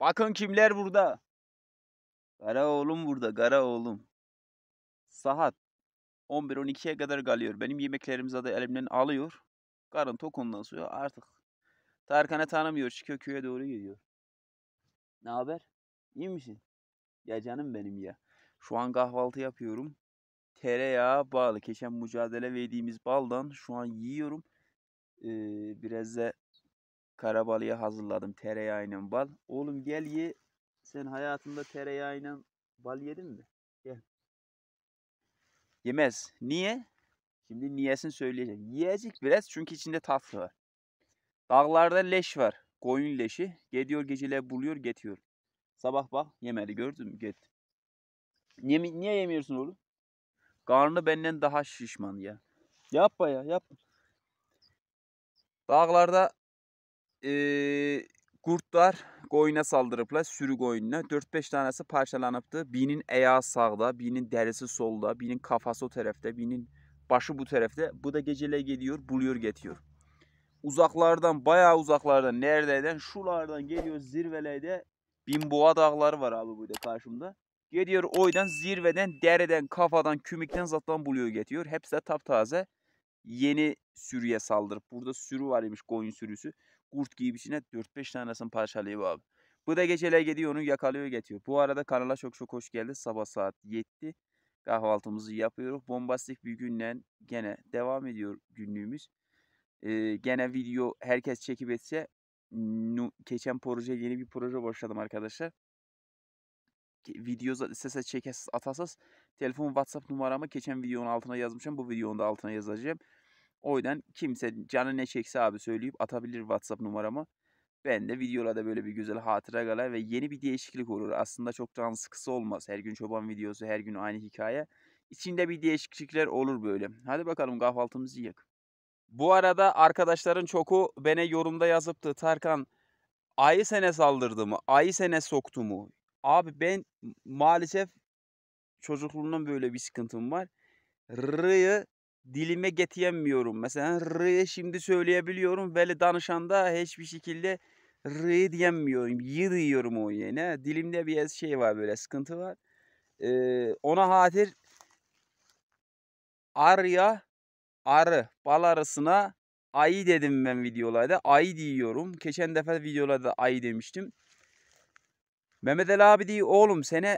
Bakın kimler burada. Kara oğlum burada, kara oğlum. Saat 11-12'ye kadar kalıyor. Benim yemeklerimizi de elimden alıyor. Karın tok ondan sonra artık. Tarkan'ı tanımıyor, çıkıyor köye doğru gidiyor. Ne haber? İyi misin? Ya canım benim ya. Şu an kahvaltı yapıyorum. Tereyağı bağlı. Geçen mücadele verdiğimiz baldan şu an yiyorum. Biraz da karabalıya hazırladım tereyağıyla bal. Oğlum gel ye. Sen hayatında tereyağıyla bal yedin mi? Gel. Yemez. Niye? Şimdi niyesini söyleyeceğim. Yiyecek biraz çünkü içinde tat var. Dağlarda leş var. Koyun leşi. Gidiyor geceler buluyor getiriyor. Sabah bak yemedi gördün mü? Get. Niye yemiyorsun oğlum? Karnı benden daha şişman ya. Yapma ya yapma. Dağlarda kurtlar koyuna saldırıplar sürü koyununa. 4-5 tanesi parçalanıptı. Birinin ayağı sağda, birinin derisi solda, birinin kafası o tarafta, birinin başı bu tarafta. Bu da gecele gidiyor, buluyor getiriyor. Uzaklardan, bayağı uzaklardan, neredeyden? Şulardan geliyor zirvelerde. Binboğa dağları var abi burada karşımda. Gidiyor oydan zirveden, dereden, kafadan, kümükten zaten buluyor getiriyor. Hepsi de taptaze. Yeni sürüye saldırıp. Burada sürü var imiş, koyun sürüsü. Kurt giyip içine 4-5 tanesini parçalıyor abi. Bu da geceler gidiyor onu yakalıyor getiriyor. Bu arada kanala çok hoş geldiniz. Sabah saat 7. Kahvaltımızı yapıyoruz. Bombastik bir günle gene devam ediyor günlüğümüz. Gene video herkes çekip etse geçen proje yeni bir proje başladım arkadaşlar. Video istese çekesiz atasız telefon WhatsApp numaramı geçen videonun altına yazmışım. Bu videonun da altına yazacağım. O yüzden kimse canı ne çekse abi söyleyip atabilir WhatsApp numaramı. Ben de videolarda böyle bir güzel hatıra kalır ve yeni bir değişiklik olur. Aslında çok can sıkısı olmaz. Her gün çoban videosu, her gün aynı hikaye. İçinde bir değişiklikler olur böyle. Hadi bakalım kahvaltımızı yiyelim. Bu arada arkadaşların çoku bana yorumda yazıptı. Tarkan ayı sene saldırdı mı? Ayı sene soktu mu? Abi ben maalesef çocukluğumdan böyle bir sıkıntım var. R'yı dilime getiremiyorum. Mesela R'yı şimdi söyleyebiliyorum. Böyle danışanda hiçbir şekilde R'yı diyemiyorum. Y diyorum o yerine. Dilimde bir şey var böyle sıkıntı var. Ona hatir arıya arı bal arısına ayı dedim ben videolarda. Ayı diyorum. Geçen defa videolarda ayı demiştim. Mehmet Ali abi diyor oğlum sene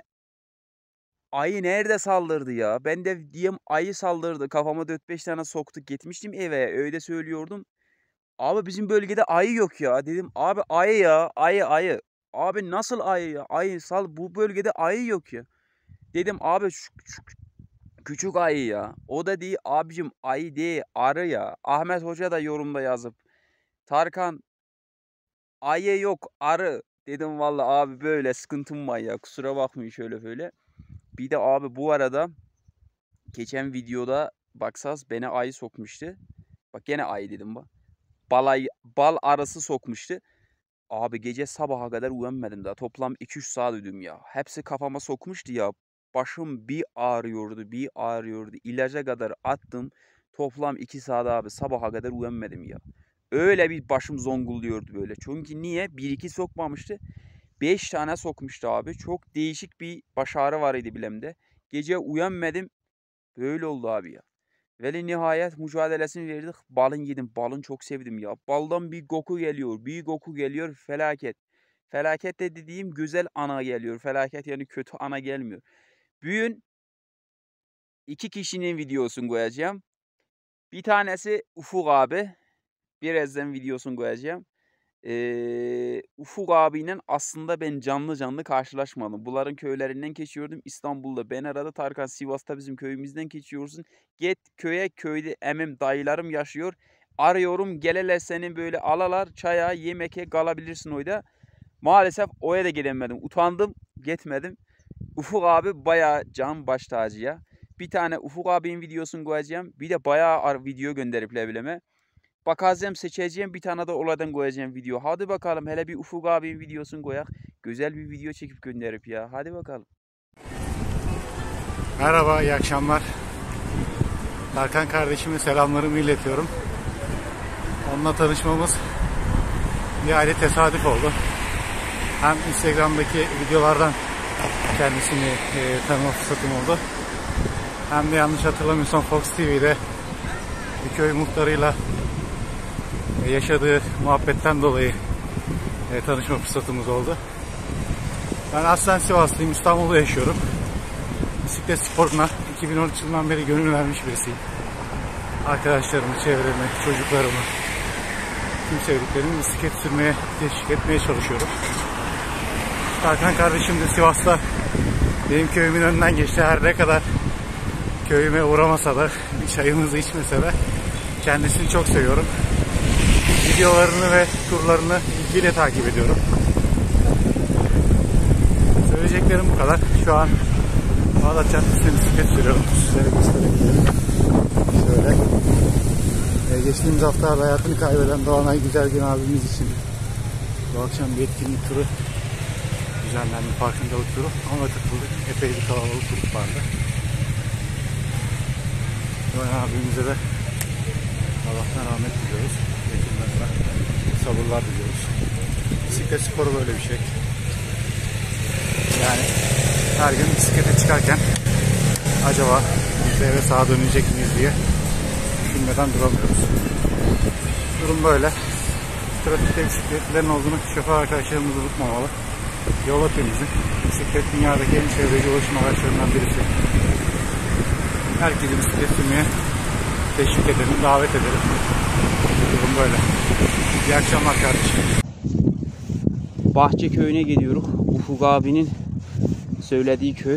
ayı nerede saldırdı ya? Ben de diyeyim ayı saldırdı. Kafama 4-5 tane soktu. Gitmiştim eve. Öyle söylüyordum. Abi bizim bölgede ayı yok ya. Dedim abi ayı ya. Ayı. Abi nasıl ayı ya? Ayı bu bölgede ayı yok ya. Dedim abi şu küçük ayı ya. O da değil abicim ayı değil arı ya. Ahmet Hoca da yorumda yazıp. Tarkan ayı yok arı. Dedim vallahi abi böyle sıkıntım var ya. Kusura bakmayın şöyle böyle. Bir de abi bu arada geçen videoda baksaz beni ayı sokmuştu. Bak gene ayı dedim bak. Bal arısı sokmuştu. Abi gece sabaha kadar uyanmadım daha. Toplam 2-3 saat uyudum ya. Hepsi kafama sokmuştu ya. Başım bir ağrıyordu. İlaca kadar attım. Toplam 2 saat abi sabaha kadar uyanmadım ya. Öyle bir başım zongulduyordu böyle. Çünkü niye? 1-2 sokmamıştı. 5 tane sokmuştu abi. Çok değişik bir baş ağrı var idi bilemde. Gece uyanmadım. Böyle oldu abi ya. Ve nihayet mücadelesini verdik. Balın yedim. Balın çok sevdim ya. Baldan bir koku geliyor. Bir koku geliyor. Felaket. Felaket de dediğim güzel ana geliyor. Felaket yani kötü ana gelmiyor. Bugün 2 kişinin videosunu koyacağım. Bir tanesi Ufuk abi. Birazdan videosunu koyacağım. Ufuk abiyle aslında ben canlı karşılaşmadım. Bunların köylerinden geçiyordum. İstanbul'da ben arada Tarkan Sivas'ta bizim köyümüzden geçiyorsun. Git köyde emim dayılarım yaşıyor. Arıyorum geleler seni böyle alalar çaya yemeğe kalabilirsin oyda. Maalesef oya da gidemedim. Utandım gitmedim. Ufuk abi bayağı can baş tacı ya. Bir tane Ufuk abinin videosunu koyacağım. Bir de bayağı video gönderip lebileme. Bakacağım seçeceğim bir tane de oradan koyacağım video. Hadi bakalım hele bir Ufuk abinin videosunu koyak. Güzel bir video çekip gönderip ya. Hadi bakalım. Merhaba, iyi akşamlar. Tarkan kardeşime selamlarımı iletiyorum. Onunla tanışmamız bir aile tesadüf oldu. Hem Instagram'daki videolardan kendisini tanıma fırsatım oldu. Hem de yanlış hatırlamıyorsam Fox TV'de bir köy muhtarıyla yaşadığı muhabbetten dolayı tanışma fırsatımız oldu. Ben aslen Sivaslıyım, İstanbul'da yaşıyorum. Bisiklet sporuna 2013 yılından beri gönül vermiş birisiyim. Arkadaşlarımı, çevremi, çocuklarımı, tüm sevdiklerimi bisiklet sürmeye teşvik etmeye çalışıyorum. Tarkan kardeşim de Sivas'ta benim köyümün önünden geçti. Her ne kadar köyüme uğramasa da, bir çayımızı içmese de kendisini çok seviyorum. Videolarını ve turlarını ilgiyle takip ediyorum. Söyleyeceklerim bu kadar. Şu an Bağdat Caddesi'nde bisiklet sürüyorum. Sizlere gösterebilirim. Şöyle. Geçtiğimiz haftalarda hayatını kaybeden Doğanay Güzelgin abimiz için bu akşam bir etkinlik turu düzenlendi. Farkındalık turu. Ona katıldık. Epey bir kalabalık grup vardı. Doğanay abimize de Allah'tan rahmet diliyoruz. Yakınlarına sabırlar diliyoruz. Bisiklet sporu böyle bir şey. Yani her gün bisiklete çıkarken acaba biz de eve sağa dönecek miyiz diye düşünmeden duramıyoruz. Durum böyle. Trafikte bisikletlerin olduğunu şoför arkadaşlarımız unutmamalı. Yol hepimizin. Bisiklet dünyadaki en çevreci ulaşım araçlarından birisi. Herkesi bisiklet sürmeye teşvik edelim, davet edelim. Durum böyle. İyi akşamlar kardeşim. Bahçe köyüne gidiyoruz. Ufuk abinin söylediği köy.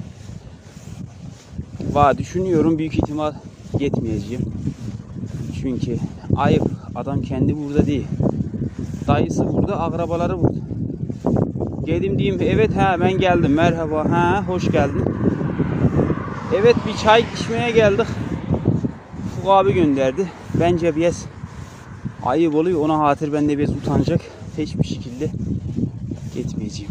Düşünüyorum büyük ihtimal gitmeyeceğim. Çünkü ayıp. Adam kendi burada değil. Dayısı burada, akrabaları burada. Geldim diyeyim, evet ben geldim, merhaba, hoş geldin. Evet, bir çay içmeye geldik. Ufuk abi gönderdi. Bence biraz ayıp oluyor, ona hatır ben de biraz utanacak. Hiçbir şekilde gitmeyeceğim.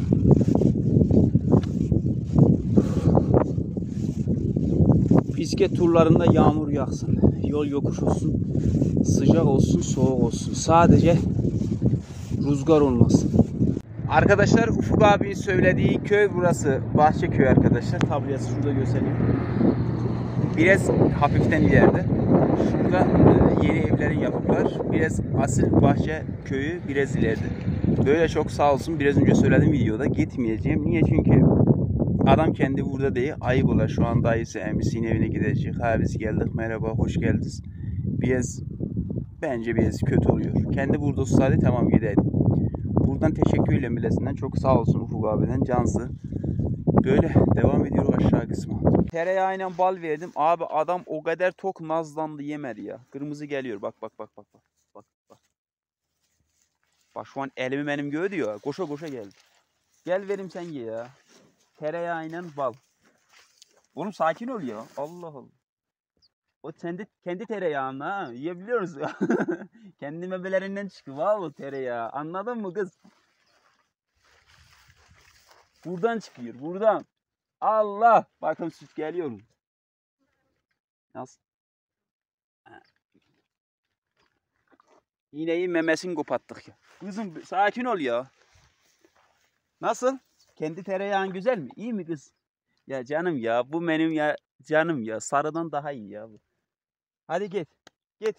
Bisiklet turlarında yağmur yağsın, yol yokuş olsun, sıcak olsun, soğuk olsun. Sadece rüzgar olmasın. Arkadaşlar, Ufuk abinin söylediği köy burası. Bahçeköy arkadaşlar. Tabelası şurada göstereyim. Biraz hafiften ileride. Şurada yeni evlerin yapıplar. Biraz asıl Bahçeköy'ü biraz ileride. Böyle çok sağ olsun. Biraz önce söyledim videoda. Gitmeyeceğim. Niye? Çünkü adam kendi burada değil. Ayıp olar. Şu an dayısı emisinin evine gidecek. Biz geldik. Merhaba, hoş geldiniz. Bence biraz kötü oluyor. Kendi burada olsaydı tamam gidelim. Buradan teşekkürle milletinden çok sağ olsun Ufuk abiden, cansı. Böyle devam ediyor aşağı kısmı. Tereyağıyla bal verdim. Abi adam o kadar tok nazlandı, yemedi ya. Kırmızı geliyor. Bak. Bak şu an elimi benim gördü ya. Koşa koşa geldi. Gel verim sen ye ya. Tereyağıyla bal. Oğlum sakin ol ya. Allah Allah. O kendi tereyağın ha. Yiyebiliyoruz ya. Kendi mebelerinden çıkıyor. Vallahi tereyağı. Anladın mı kız? Buradan çıkıyor. Buradan. Allah. Bakın süt geliyor. Nasıl? İğneyi memesini kopattık ya. Kızım sakin ol ya. Nasıl? Kendi tereyağın güzel mi? İyi mi kız? Ya canım ya. Bu benim ya. Canım ya. Sarıdan daha iyi ya bu. Hadi git. Git.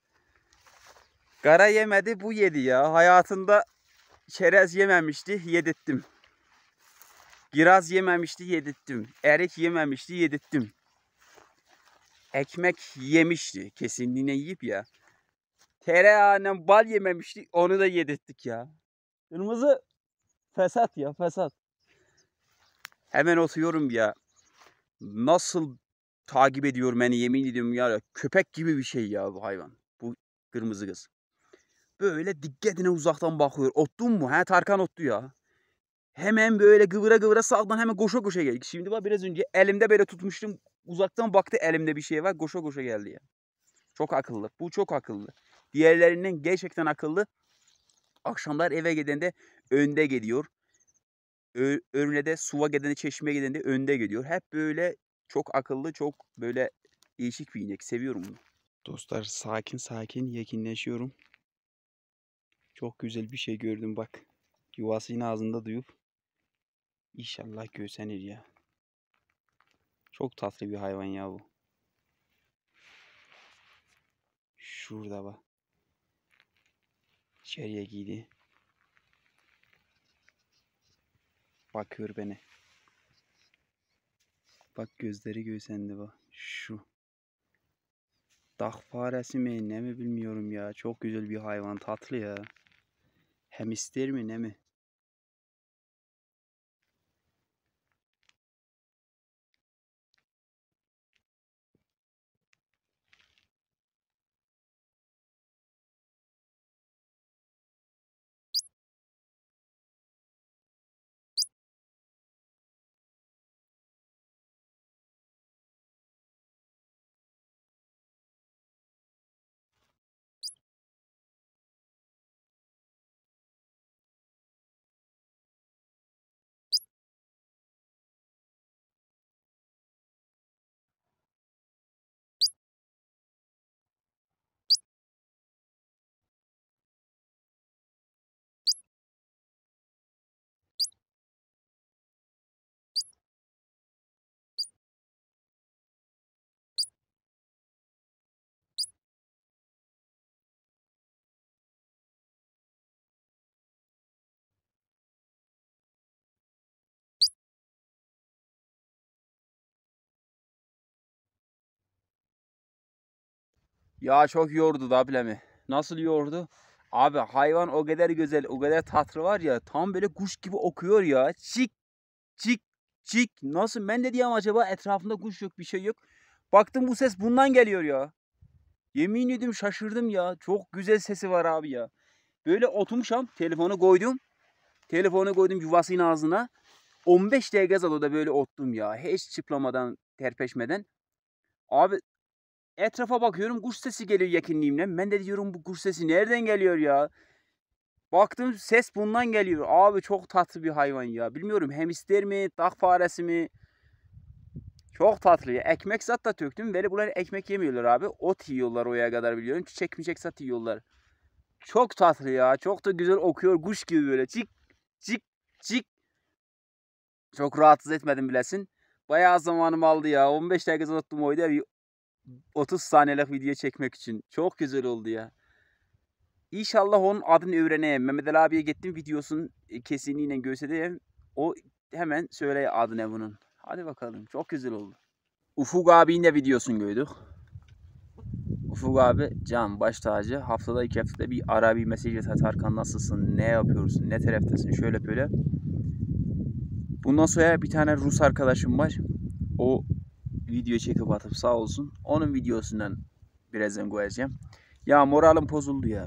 Kara yemedi, bu yedi ya. Hayatında çerez yememişti, yedirttim. Kiraz yememişti, yedirttim. Erik yememişti, yedirttim. Ekmek yemişti, kesinliğine yiyip ya. Tereyağıyla bal yememişti, onu da yedirttik ya. Kırmızı fesat ya, fesat. Hemen oturuyorum ya. Nasıl takip ediyor beni, yemin ediyorum ya. Köpek gibi bir şey ya bu hayvan. Bu kırmızı kız. Böyle dikkatine uzaktan bakıyor. Ottun mu? Tarkan ottu ya. Hemen böyle kıvıra kıvıra sağdan hemen koşa koşa geldi. Şimdi bak biraz önce elimde böyle tutmuştum. Uzaktan baktı, elimde bir şey var. Koşa koşa geldi ya. Çok akıllı. Bu çok akıllı. Diğerlerinden gerçekten akıllı. Akşamlar eve gidende önde gidiyor. Önüne de suva gidende, çeşmeye gidende önde gidiyor. Hep böyle çok akıllı, çok böyle değişik bir inek. Seviyorum bunu. Dostlar, sakin sakin yekinleşiyorum. Çok güzel bir şey gördüm bak. Yuvasını ağzında duyup inşallah göğsenir ya. Çok tatlı bir hayvan ya bu. Şurada bak. İçeriye giydi. Bakıyor beni. Bak gözleri göğsendi bak. Şu. Dağ faresi mi ne mi bilmiyorum ya. Çok güzel bir hayvan, tatlı ya. Hem ister mi ne mi? Ya çok yordu da ablemi. Nasıl yordu? Abi hayvan o kadar güzel, o kadar tatlı var ya. Tam böyle kuş gibi okuyor ya. Çik çik çik. Nasıl? Ben de diyeyim acaba etrafında kuş yok, bir şey yok. Baktım bu ses bundan geliyor ya. Yemin ediyorum şaşırdım ya. Çok güzel sesi var abi ya. Böyle oturmuşam, telefonu koydum yuvasının ağzına. 15 dakika zaten böyle ottum ya. Hiç çıplamadan, terpeşmeden. Abi etrafa bakıyorum, kuş sesi geliyor yakınlığımdan. Ben de diyorum bu kuş sesi nereden geliyor ya? Baktım ses bundan geliyor. Abi çok tatlı bir hayvan ya. Bilmiyorum hamster mi, dağ faresi mi? Çok tatlı ya. Ekmek zat da töktüm. Böyle bunlar ekmek yemiyorlar abi. Ot yiyorlar oya kadar biliyorum. Çiçek miçek zat yiyorlar. Çok tatlı ya. Çok da güzel okuyor. Kuş gibi böyle. Cik cik cik. Çok rahatsız etmedim bilesin. Bayağı zamanım aldı ya. 15 dakika uzattum oyda. 30 saniyelik video çekmek için. Çok güzel oldu ya. İnşallah onun adını öğreneyim. Mehmet Ali abiye gittim, videosun kesinliğiyle göstereyim. O hemen söyle adını bunun. Hadi bakalım. Çok güzel oldu. Ufuk abinin de videosunu gördük. Ufuk abi can baş tacı. Haftada 2 haftada bir ara bir mesaj at. Tarkan nasılsın? Ne yapıyorsun? Ne taraftasın? Şöyle böyle. Bundan sonra bir tane Rus arkadaşım var. O video çekip atıp sağ olsun. Onun videosundan birazdan koyacağım. Ya moralim bozuldu ya.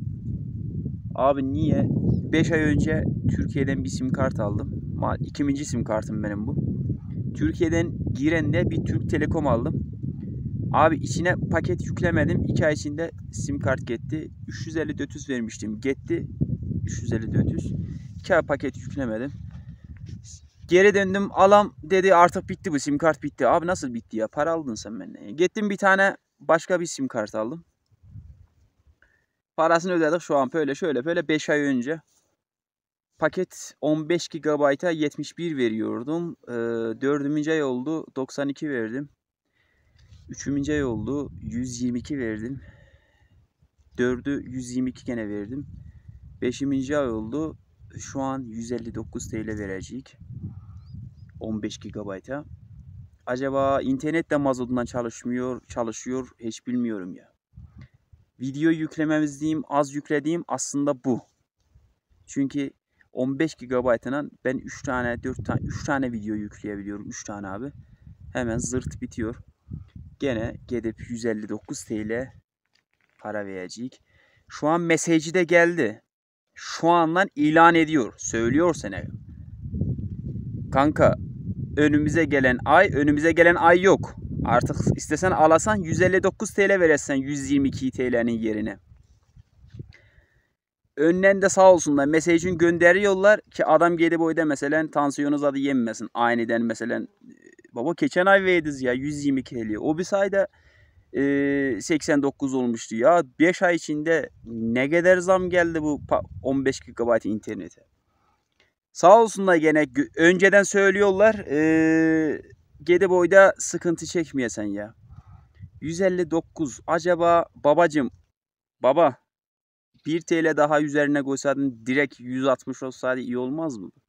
Abi niye? 5 ay önce Türkiye'den bir sim kart aldım. İkinci sim kartım benim bu. Türkiye'den girende bir Türk Telekom aldım. Abi içine paket yüklemedim. 2 ay içinde sim kart gitti. 350-400 vermiştim. Gitti. 350-400. 2 ay paket yüklemedim. Geri döndüm. Alam dedi artık bitti bu sim kart bitti. Abi nasıl bitti ya? Para aldın sen benden. Gittim bir tane başka bir sim kart aldım. Parasını ödedik şu an böyle şöyle böyle 5 ay önce. Paket 15 GB'a 71 veriyordum. 4. ay oldu 92 verdim. 3. ay oldu 122 verdim. 4'ü 122 gene verdim. 5. ay oldu. Şu an 159 TL verecek. 15 GB'a. Acaba internet de mazotundan çalışıyor hiç bilmiyorum ya. Video yüklememiz diyeyim, az yüklediğim aslında bu. Çünkü 15 GB'ına ben 3 tane video yükleyebiliyorum. 3 tane abi. Hemen zırt bitiyor. Gene gidip 159 TL para verecek. Şu an mesajı da geldi. Şu andan ilan ediyor. Söylüyor sana. Kanka önümüze gelen ay yok. Artık istesen alasan 159 TL verirsen 122 TL'nin yerine. Önden de sağ olsunlar mesajını gönderiyorlar ki adam gelip oyda mesela tansiyonunuz adı yenmesin. Aniden mesela baba geçen ay verdiz ya 122 TL. O bir sayede 89 olmuştu ya. 5 ay içinde ne kadar zam geldi bu 15 GB internete. Sağ olsunlar gene önceden söylüyorlar. Gediboy'da sıkıntı çekmeyesen ya. 159 acaba babacım, baba 1 TL daha üzerine koysaydın direkt 160 olsaydı iyi olmaz mı?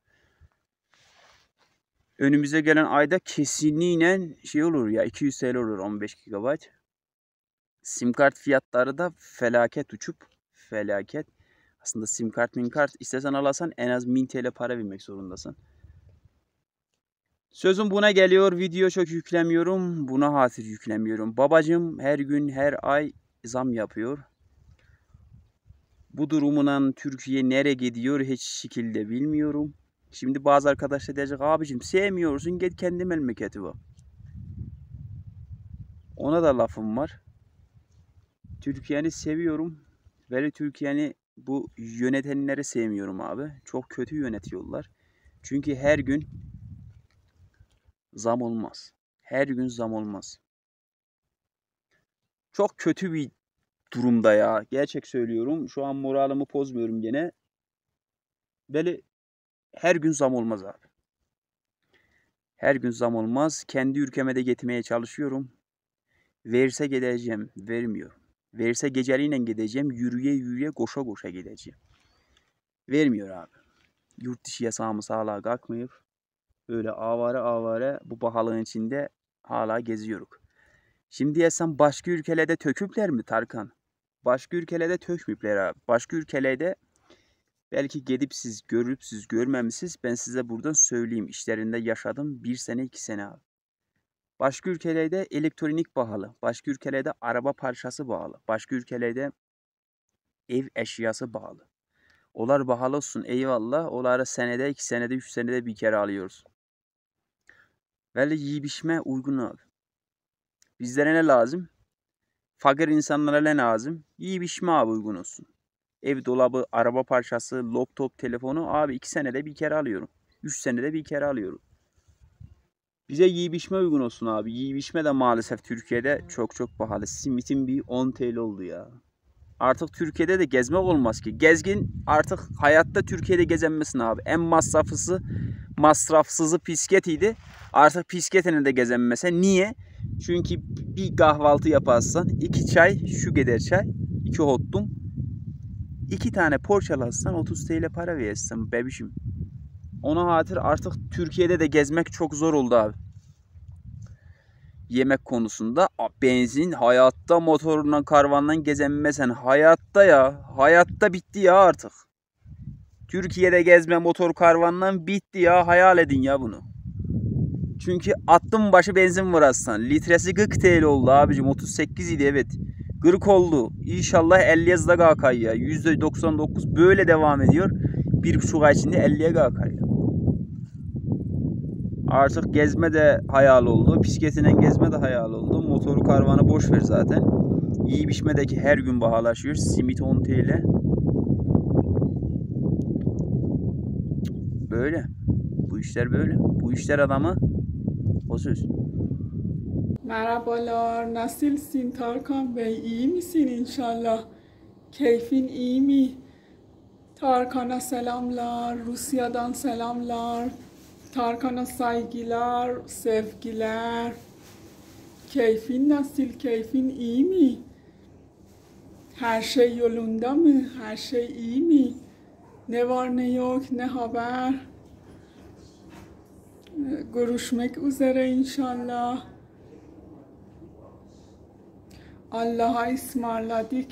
Önümüze gelen ayda kesinlikle şey olur ya, 200 TL olur 15 GB. Sim kart fiyatları da felaket uçup felaket. Aslında sim kart istesen alarsan en az 1000 TL para vermek zorundasın. Sözüm buna geliyor. Video çok yüklemiyorum. Buna hatır yüklemiyorum. Babacım her gün her ay zam yapıyor. Bu durumundan Türkiye nereye gidiyor hiç şekilde bilmiyorum. Şimdi bazı arkadaşlar diyecek abicim sevmiyorsun git kendi memleketi bak. Ona da lafım var. Türkiye'ni seviyorum. Ve Türkiye'ni bu yönetenleri sevmiyorum abi. Çok kötü yönetiyorlar. Çünkü her gün zam olmaz. Her gün zam olmaz. Çok kötü bir durumda ya. Gerçek söylüyorum. Şu an moralimi bozmuyorum gene. Böyle her gün zam olmaz abi. Her gün zam olmaz. Kendi ülkeme de getirmeye çalışıyorum. Verse gideceğim. Vermiyor. Verse geceliğine gideceğim. Yürüye yürüye koşa koşa gideceğim. Vermiyor abi. Yurt dışı yasağımız hala kalkmıyor. Böyle avare bu pahalığın içinde hala geziyoruz. Şimdi yesem başka ülkelerde töküpler mi Tarkan? Başka ülkelerde tökmüpler abi. Başka ülkelerde belki gidip siz görüp siz görmemişsiniz. Ben size buradan söyleyeyim. İşlerinde yaşadım 1 sene 2 sene abi. Başka ülkelerde elektronik pahalı. Başka ülkelerde araba parçası pahalı. Başka ülkelerde ev eşyası pahalı. Onlar pahalı olsun eyvallah. Onları senede 2 senede 3 senede bir kere alıyoruz. Böyle yiyip içme uygun abi. Bizlere ne lazım? Fakir insanlara ne lazım? Yiyip içme abi uygun olsun. Ev dolabı, araba parçası, laptop, telefonu abi 2 senede bir kere alıyorum. 3 senede bir kere alıyorum. Bize yiyip içme uygun olsun abi. Yiyip içme de maalesef Türkiye'de çok pahalı. Simitin bir 10 TL oldu ya. Artık Türkiye'de de gezmek olmaz ki. Gezgin artık hayatta Türkiye'de gezenmesin abi. En masrafsızı bisikletiydi. Artık bisikletine de gezenmese. Niye? Çünkü bir kahvaltı yaparsan 2 çay, şu kadar çay, 2 hotdum. 2 tane poğaça alsan 30 TL para verirsin bebişim. Ona hatır artık Türkiye'de de gezmek çok zor oldu abi. Yemek konusunda benzin hayatta motorundan karvandan gezenmesen hayatta ya. Hayatta bitti ya artık. Türkiye'de gezme motor karvandan bitti ya. Hayal edin ya bunu. Çünkü attım başı benzin var aslında. Litresi 40 TL oldu abicim. 38 idi evet. 40 oldu. İnşallah 50'ye zda kalkar ya. %99 böyle devam ediyor. 1,5 ay içinde 50'ye kalkar ya. Artık gezme de hayal oldu. Bisikletine gezme de hayal oldu. Motoru karvanı boş ver zaten. Yiyip içmedeki her gün pahalaşıyor. Simit 10 TL. Böyle. Bu işler böyle. Bu işler adamı o söz. Merhabalar, nasılsın Tarkan Bey? İyi misin inşallah? Keyfin iyi mi? Tarkan'a selamlar, Rusya'dan selamlar. Tarkan'a saygılar, sevgiler. Keyfin nasıl? Keyfin iyi mi? Her şey yolunda mı? Her şey iyi mi? Ne var ne yok, ne haber? Görüşmek üzere inşallah. Allah'a ısmarladık.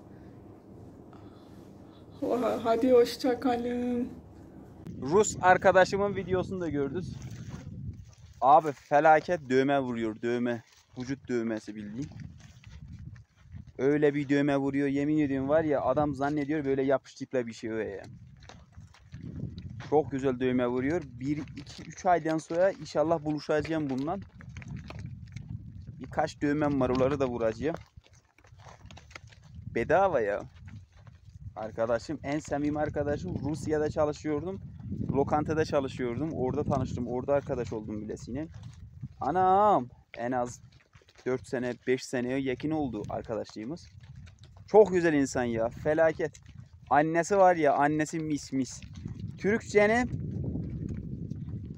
Hadi hoşça kalın. Rus arkadaşımın videosunu da gördünüz. Abi felaket dövme vuruyor, dövme. Vücut dövmesi bildiğin. Öyle bir dövme vuruyor yemin ediyorum var ya adam zannediyor böyle yapıştırıkla bir şey o ya. Çok güzel dövme vuruyor. 1, 2, 3 aydan sonra inşallah buluşacağım bundan. Birkaç dövmem var onları da vuracağım. Bedava ya. Arkadaşım en samimi arkadaşım. Rusya'da çalışıyordum. Lokantada çalışıyordum. Orada tanıştım. Orada arkadaş oldum bilesine. Anam en az 4 sene 5 seneye yakın oldu arkadaşlığımız. Çok güzel insan ya. Felaket. Annesi var ya annesi mis mis. Türkçeni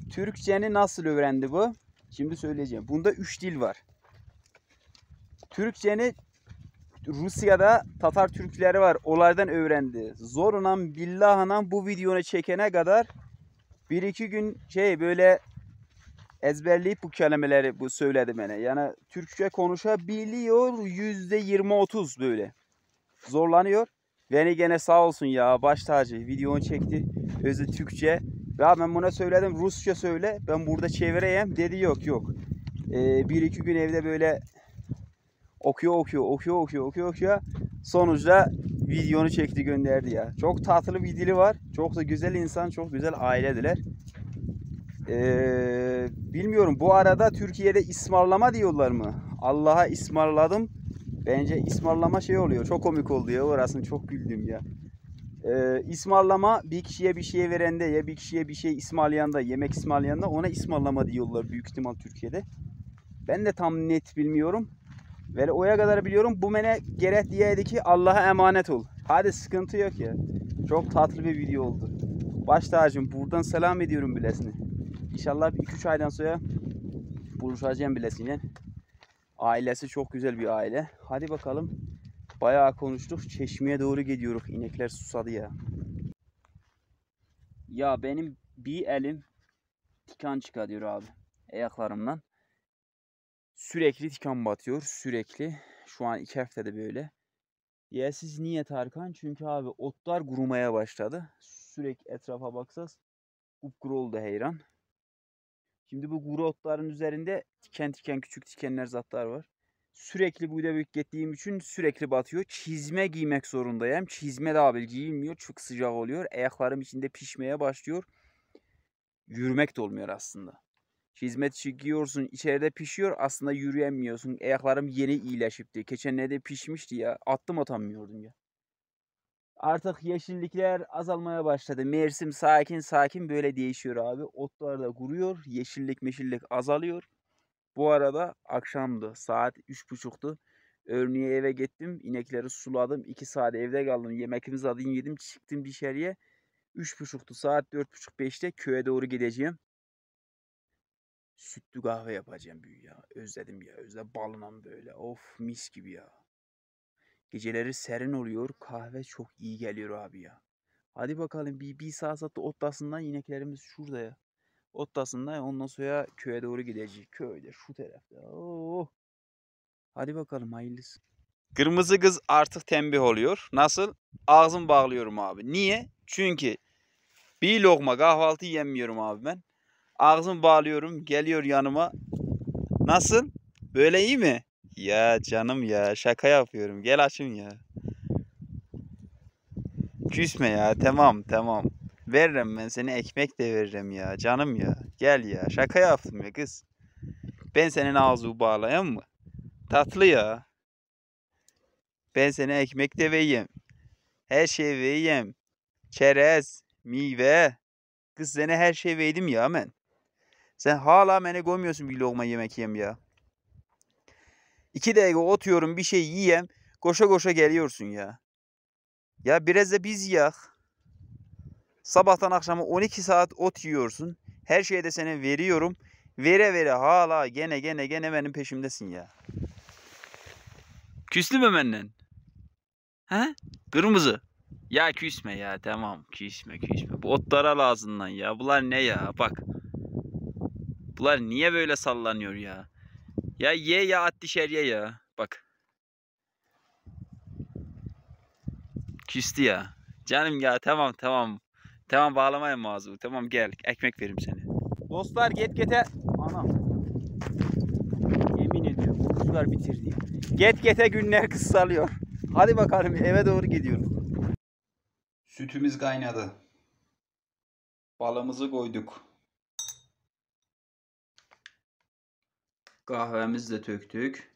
Türkçeni nasıl öğrendi bu? Şimdi söyleyeceğim. Bunda 3 dil var. Türkçeni Rusya'da Tatar Türkleri var. Onlardan öğrendi. Zorla billahla bu videonu çekene kadar 1-2 gün böyle ezberleyip bu kelimeleri bu söyledi bana. Yani Türkçe konuşabiliyor %20-30 böyle. Zorlanıyor. Beni gene sağ olsun ya baş tacı videonu çekti. Özü Türkçe. Ya ben buna söyledim Rusça söyle. Ben burada çevireyim. Dedi yok. 1-2 gün evde böyle okuyor. Sonuçta videonu çekti gönderdi ya. Çok tatlı bir dili var. Çok da güzel insan, çok güzel ailediler. Bilmiyorum bu arada Türkiye'de ısmarlama diyorlar mı? Allah'a ısmarladım. Bence ısmarlama oluyor. Çok komik oldu ya. Orasını çok güldüm ya. İsmarlama bir kişiye bir şey verende ya bir kişiye bir şey ısmarlayanda, yemek ısmarlayanda ona ısmarlama diyorlar büyük ihtimal Türkiye'de. Ben de tam net bilmiyorum. Ve oya kadar biliyorum bu mene gerek diyeydi ki Allah'a emanet ol. Hadi sıkıntı yok ya. Çok tatlı bir video oldu. Baş tacım buradan selam ediyorum bilesine. İnşallah 2-3 aydan sonra buluşacağım bilesine. Ailesi çok güzel bir aile. Hadi bakalım. Bayağı konuştuk. Çeşmeye doğru gidiyoruz. İnekler susadı ya. Ya benim bir elim tikan çıkarıyor abi. Ayaklarımdan. Sürekli tikan batıyor. Sürekli. Şu an 2 haftada böyle. Ya siz niye Tarkan? Çünkü abi otlar kurumaya başladı. Sürekli etrafa baksaz kupkuru oldu heyran. Şimdi bu kuru otların üzerinde tiken küçük tikenler zatlar var. Sürekli bu da büyük gittiğim için sürekli batıyor. Çizme giymek zorundayım. Çizme de abi giyilmiyor. Çok sıcak oluyor. Ayaklarım içinde pişmeye başlıyor. Yürümek de olmuyor aslında. Çizme giyiyorsun içeride pişiyor. Aslında yürüyemiyorsun. Ayaklarım yeni iyileşipti. Geçenlerde pişmişti ya. Attım atamıyordum ya. Artık yeşillikler azalmaya başladı. Mevsim sakin böyle değişiyor abi. Otlar da kuruyor. Yeşillik azalıyor. Bu arada akşamdı. Saat 3.30'tu. Örneğe eve gittim. İnekleri suladım. 2 saat evde kaldım. Yemekimizi alayım yedim. Çıktım dışarıya. 3.30'tu. Saat 4.30-5'te köye doğru gideceğim. Sütlü kahve yapacağım büyü ya. Özledim ya. Özledim balına böyle. Of mis gibi ya. Geceleri serin oluyor. Kahve çok iyi geliyor abi ya. Hadi bakalım bir saat otlasından ineklerimiz şurada ya. Otlasından ondan sonra köye doğru gideceğiz. Köyde şu tarafta. Oh. Hadi bakalım hayırlısı. Kırmızı kız artık tembih oluyor. Nasıl? Ağzımı bağlıyorum abi. Niye? Çünkü bir lokma kahvaltı yemiyorum abi ben. Ağzımı bağlıyorum. Geliyor yanıma. Nasıl? Böyle iyi mi? Ya canım ya şaka yapıyorum. Gel açım ya. Küsme ya tamam. Veririm ben seni ekmek de veririm ya canım ya. Gel ya şaka yaptım ya kız. Ben senin ağzını bağlayayım mı? Tatlı ya. Ben sana ekmek de vereyim. Her şey vereyim. Çerez, meyve. Kız sana her şey verdim ya ben. Sen hala beni koymuyorsun bir lokma yemek yiyeyim ya. 2 dakika oturuyorum bir şey yiyeyim. Koşa geliyorsun ya. Ya biraz da biz yak. Sabahtan akşama 12 saat ot yiyorsun. Her şeyi de sana veriyorum. Vere hala gene benim peşimdesin ya. Küslü mü benden? He? Kırmızı. Ya küsme ya tamam küsme. Bu otlara lazımdan ya. Bunlar ne ya bak. Bunlar niye böyle sallanıyor ya? Ya ye ya at dışarıya ya. Bak. Küstü ya. Canım ya tamam. Tamam bağlamayın ağzını. Tamam gel ekmek veririm sana. Dostlar gete. Anam. Yemin ediyorum bu kuşlar bitirdi. Gete günler kısalıyor. Hadi bakalım eve doğru gidiyorum. Sütümüz kaynadı. Balımızı koyduk. Kahvemizi de töktük.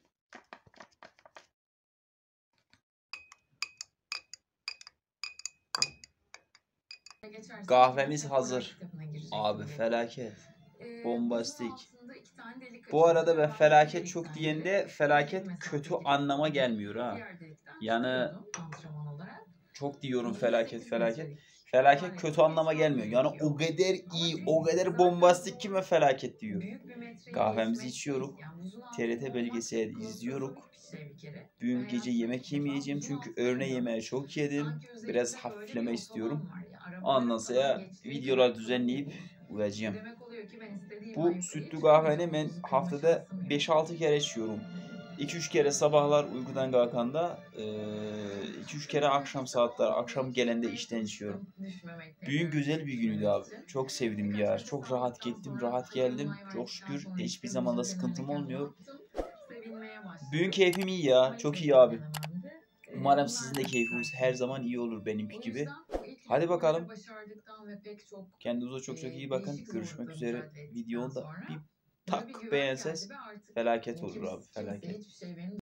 Kahvemiz hazır. Abi felaket. Bombastik. Bu arada ben felaket çok diyende felaket kötü anlama gelmiyor ha. Yani çok diyorum felaket. Felaket kötü anlama gelmiyor. Yani o kadar iyi, o kadar bombastik ki felaket diyor. Kahvemizi içiyoruz. TRT belgeseli izliyoruz. Bugün gece yemek yemeyeceğim çünkü öğle yemeği çok yedim. Biraz hafifleme istiyorum. Ondan sonra videolar düzenleyip uyuyacağım. Bu sütlü kahveni ben haftada 5-6 kere içiyorum. 2-3 kere sabahlar uykudan kalkanda, 2-3 kere akşam saatler, akşam gelende işten içiyorum. Bugün güzel bir günüydü abi. Çok sevdim ya. Çok rahat gittim, rahat geldim. Çok şükür hiçbir zaman da sıkıntım olmuyor. Bugün keyfim iyi ya. Çok iyi abi. Umarım sizin de keyfiniz her zaman iyi olur benimki gibi. Hadi bakalım. Kendinize çok çok iyi bakın. Görüşmek üzere. Videoda bir tak beğenseniz felaket olur abi. Felaket.